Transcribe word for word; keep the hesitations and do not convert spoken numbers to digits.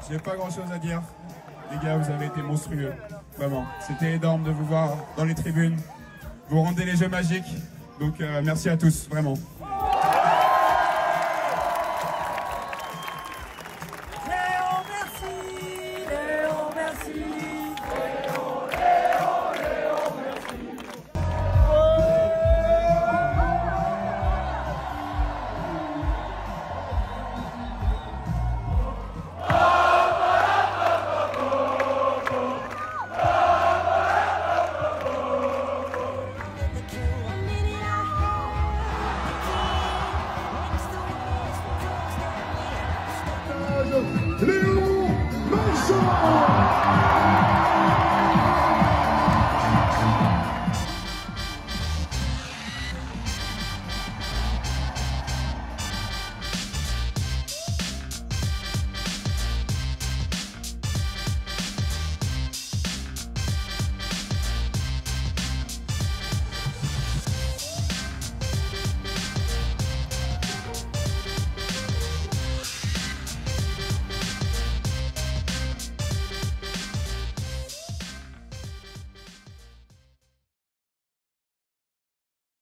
J'ai pas grand chose à dire. Les gars, vous avez été monstrueux. Vraiment. C'était énorme de vous voir dans les tribunes. Vous rendez les jeux magiques. Donc euh, merci à tous, vraiment. Léon, merci. Léon, merci. Léon Marchand.